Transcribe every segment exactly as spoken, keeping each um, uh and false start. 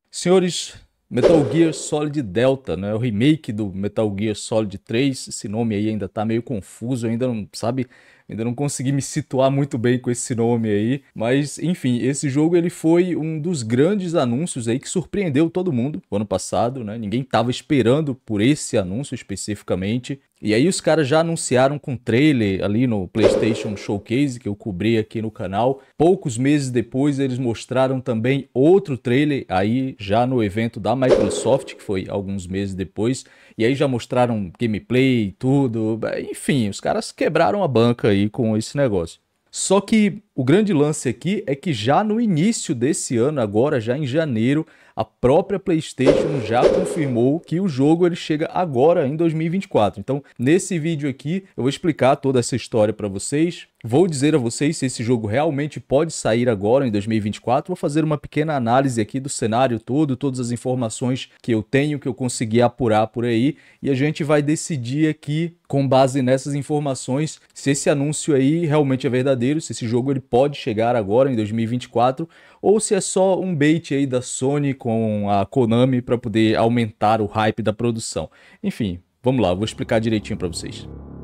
Senhores, Metal Gear Solid Delta, né? O remake do Metal Gear Solid três. Esse nome aí ainda tá meio confuso, ainda não, sabe? Ainda não consegui me situar muito bem com esse nome aí. Mas, enfim, esse jogo ele foi um dos grandes anúncios aí que surpreendeu todo mundo no ano passado, né? Ninguém tava esperando por esse anúncio especificamente. E aí os caras já anunciaram com trailer ali no PlayStation Showcase, que eu cobri aqui no canal. Poucos meses depois eles mostraram também outro trailer aí já no evento da Microsoft, que foi alguns meses depois. E aí já mostraram gameplay e tudo. Enfim, os caras quebraram a banca aí com esse negócio. Só que o grande lance aqui é que já no início desse ano, agora já em janeiro, a própria PlayStation já confirmou que o jogo ele chega agora em dois mil e vinte e quatro. Então, nesse vídeo aqui, eu vou explicar toda essa história para vocês. Vou dizer a vocês se esse jogo realmente pode sair agora em dois mil e vinte e quatro. Vou fazer uma pequena análise aqui do cenário todo, todas as informações que eu tenho, que eu consegui apurar por aí. E a gente vai decidir aqui, com base nessas informações, se esse anúncio aí realmente é verdadeiro, se esse jogo ele pode chegar agora em dois mil e vinte e quatro, ou se é só um bait aí da Sony com a Konami para poder aumentar o hype da produção. Enfim, vamos lá, eu vou explicar direitinho para vocês.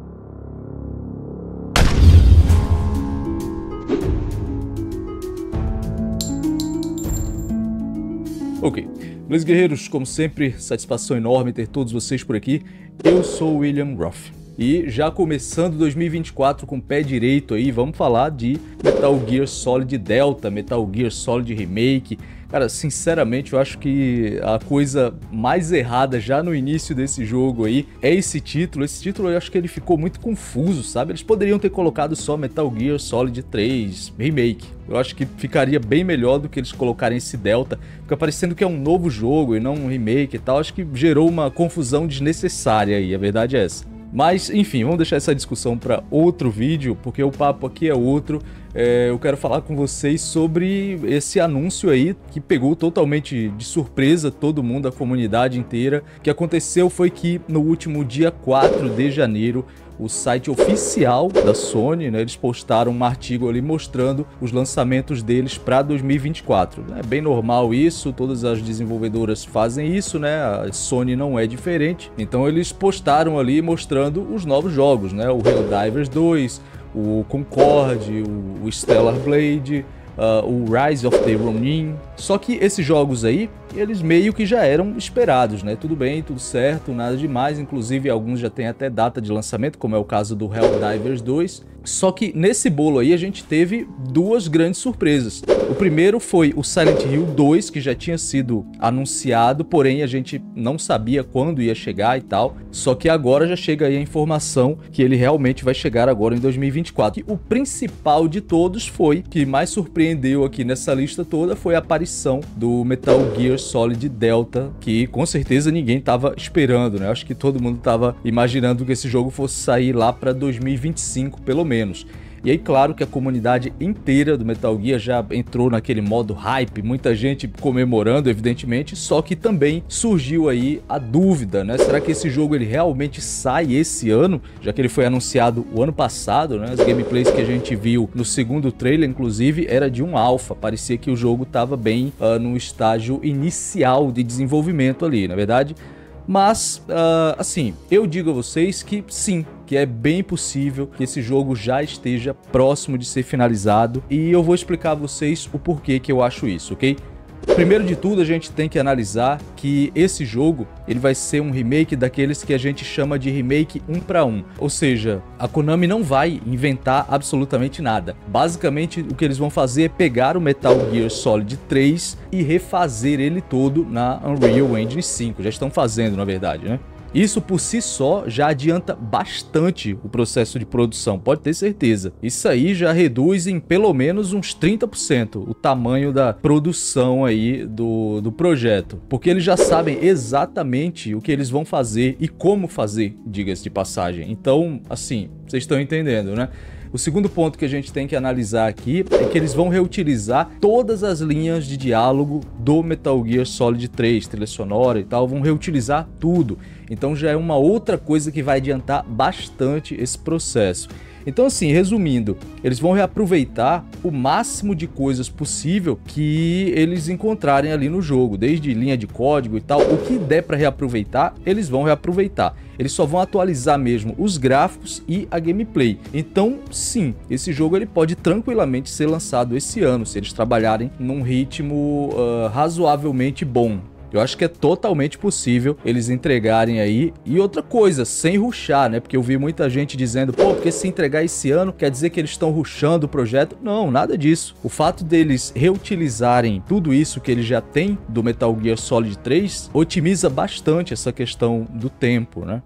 Ok, meus guerreiros, como sempre, satisfação enorme ter todos vocês por aqui. Eu sou o William Roth. E já começando dois mil e vinte e quatro com o pé direito aí, vamos falar de Metal Gear Solid Delta, Metal Gear Solid Remake. Cara, sinceramente, eu acho que a coisa mais errada já no início desse jogo aí é esse título. Esse título eu acho que ele ficou muito confuso, sabe? Eles poderiam ter colocado só Metal Gear Solid três Remake. Eu acho que ficaria bem melhor do que eles colocarem esse Delta. Fica parecendo que é um novo jogo e não um remake e tal. Acho que gerou uma confusão desnecessária aí, a verdade é essa. Mas, enfim, vamos deixar essa discussão para outro vídeo, porque o papo aqui é outro. É, eu quero falar com vocês sobre esse anúncio aí, que pegou totalmente de surpresa todo mundo, a comunidade inteira. O que aconteceu foi que no último dia quatro de janeiro, o site oficial da Sony, né, eles postaram um artigo ali mostrando os lançamentos deles para dois mil e vinte e quatro. É bem normal isso, todas as desenvolvedoras fazem isso, né? A Sony não é diferente. Então eles postaram ali mostrando os novos jogos, né? O Helldivers dois, o Concorde, o Stellar Blade, uh, o Rise of the Ronin. Só que esses jogos aí, eles meio que já eram esperados, né? Tudo bem, tudo certo, nada demais. Inclusive, alguns já têm até data de lançamento, como é o caso do Helldivers dois. Só que nesse bolo aí a gente teve duas grandes surpresas. O primeiro foi o Silent Hill dois, que já tinha sido anunciado, porém a gente não sabia quando ia chegar e tal. Só que agora já chega aí a informação que ele realmente vai chegar agora em dois mil e vinte e quatro. E o principal de todos foi, que mais surpreendeu aqui nessa lista toda, foi a aparição do Metal Gear Solid Delta, que com certeza ninguém estava esperando, né? Acho que todo mundo estava imaginando que esse jogo fosse sair lá para dois mil e vinte e cinco, pelo menos. E aí, claro que a comunidade inteira do Metal Gear já entrou naquele modo hype, muita gente comemorando, evidentemente, só que também surgiu aí a dúvida, né? Será que esse jogo ele realmente sai esse ano? Já que ele foi anunciado o ano passado, né? As gameplays que a gente viu no segundo trailer, inclusive, era de um alpha. Parecia que o jogo estava bem uh, no estágio inicial de desenvolvimento ali, na verdade. Mas, uh, assim, eu digo a vocês que sim, que é bem possível que esse jogo já esteja próximo de ser finalizado. E eu vou explicar a vocês o porquê que eu acho isso, ok? Primeiro de tudo, a gente tem que analisar que esse jogo ele vai ser um remake daqueles que a gente chama de remake um para um. Ou seja, a Konami não vai inventar absolutamente nada. Basicamente, o que eles vão fazer é pegar o Metal Gear Solid três e refazer ele todo na Unreal Engine cinco. Já estão fazendo, na verdade, né? Isso por si só já adianta bastante o processo de produção, pode ter certeza. Isso aí já reduz em pelo menos uns trinta por cento o tamanho da produção aí do, do projeto. Porque eles já sabem exatamente o que eles vão fazer e como fazer, diga-se de passagem. Então, assim, vocês estão entendendo, né? O segundo ponto que a gente tem que analisar aqui é que eles vão reutilizar todas as linhas de diálogo do Metal Gear Solid três, trilha sonora e tal, vão reutilizar tudo. Então já é uma outra coisa que vai adiantar bastante esse processo. Então assim, resumindo, eles vão reaproveitar o máximo de coisas possível que eles encontrarem ali no jogo, desde linha de código e tal, o que der para reaproveitar, eles vão reaproveitar. Eles só vão atualizar mesmo os gráficos e a gameplay. Então, sim, esse jogo ele pode tranquilamente ser lançado esse ano, se eles trabalharem num ritmo uh, razoavelmente bom. Eu acho que é totalmente possível eles entregarem aí. E outra coisa, sem rushar, né? Porque eu vi muita gente dizendo, pô, porque se entregar esse ano quer dizer que eles estão rushando o projeto. Não, nada disso. O fato deles reutilizarem tudo isso que eles já têm do Metal Gear Solid três otimiza bastante essa questão do tempo, né?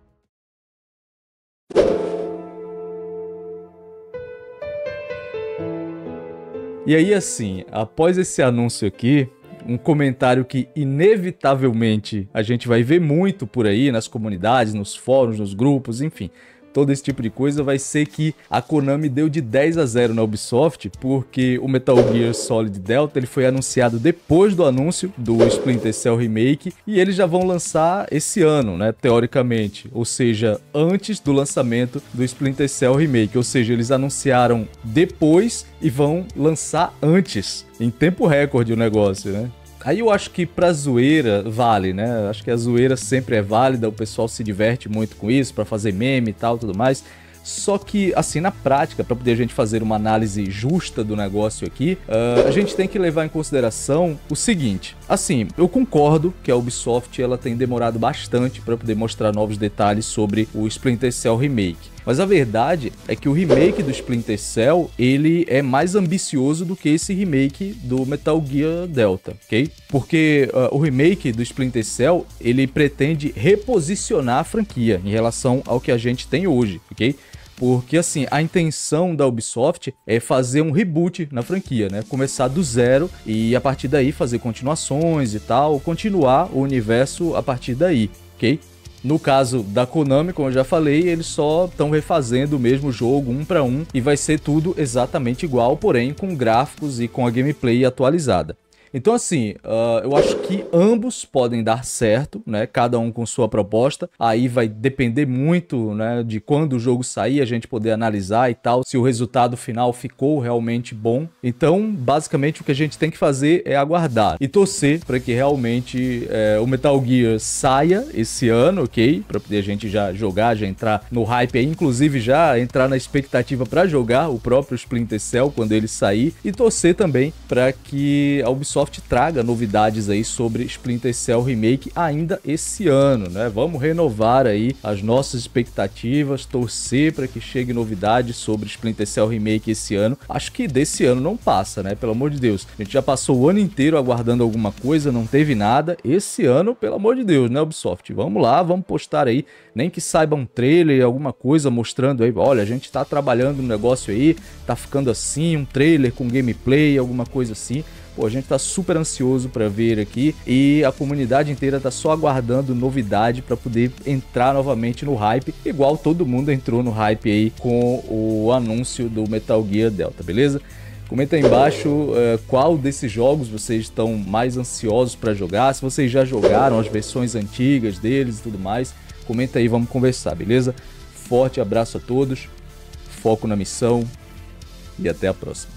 E aí, assim, após esse anúncio aqui, um comentário que inevitavelmente a gente vai ver muito por aí nas comunidades, nos fóruns, nos grupos, enfim, todo esse tipo de coisa, vai ser que a Konami deu de dez a zero na Ubisoft, porque o Metal Gear Solid Delta ele foi anunciado depois do anúncio do Splinter Cell Remake e eles já vão lançar esse ano, né, teoricamente, ou seja, antes do lançamento do Splinter Cell Remake, ou seja, eles anunciaram depois e vão lançar antes, em tempo recorde o negócio, né? Aí eu acho que pra zoeira vale, né? Acho que a zoeira sempre é válida, o pessoal se diverte muito com isso, pra fazer meme e tal, tudo mais. Só que, assim, na prática, para poder a gente fazer uma análise justa do negócio aqui, uh, a gente tem que levar em consideração o seguinte. Assim, eu concordo que a Ubisoft ela tem demorado bastante para poder mostrar novos detalhes sobre o Splinter Cell Remake. Mas a verdade é que o remake do Splinter Cell, ele é mais ambicioso do que esse remake do Metal Gear Delta, ok? Porque uh, o remake do Splinter Cell, ele pretende reposicionar a franquia em relação ao que a gente tem hoje, ok? Porque, assim, a intenção da Ubisoft é fazer um reboot na franquia, né? Começar do zero e, a partir daí, fazer continuações e tal, continuar o universo a partir daí, ok? No caso da Konami, como eu já falei, eles só estão refazendo o mesmo jogo um para um e vai ser tudo exatamente igual, porém com gráficos e com a gameplay atualizada. Então, assim, uh, eu acho que ambos podem dar certo, né? Cada um com sua proposta. Aí vai depender muito, né, de quando o jogo sair, a gente poder analisar e tal, se o resultado final ficou realmente bom. Então, basicamente, o que a gente tem que fazer é aguardar e torcer para que realmente é, o Metal Gear saia esse ano, ok? Para poder a gente já jogar, já entrar no hype aí, inclusive já entrar na expectativa para jogar o próprio Splinter Cell quando ele sair e torcer também para que a Ubisoft traga novidades aí sobre Splinter Cell Remake ainda esse ano, né? Vamos renovar aí as nossas expectativas, torcer para que chegue novidades sobre Splinter Cell Remake esse ano. Acho que desse ano não passa, né? Pelo amor de Deus. A gente já passou o ano inteiro aguardando alguma coisa, não teve nada. Esse ano, pelo amor de Deus, né, Ubisoft? Vamos lá, vamos postar aí, nem que saiba um trailer, alguma coisa mostrando aí, olha, a gente tá trabalhando no negócio aí, tá ficando assim, um trailer com gameplay, alguma coisa assim. Pô, a gente tá super ansioso para ver aqui e a comunidade inteira tá só aguardando novidade para poder entrar novamente no hype, igual todo mundo entrou no hype aí com o anúncio do Metal Gear Delta, beleza? Comenta aí embaixo uh, qual desses jogos vocês estão mais ansiosos para jogar, se vocês já jogaram as versões antigas deles e tudo mais. Comenta aí, vamos conversar, beleza? Forte abraço a todos, foco na missão e até a próxima.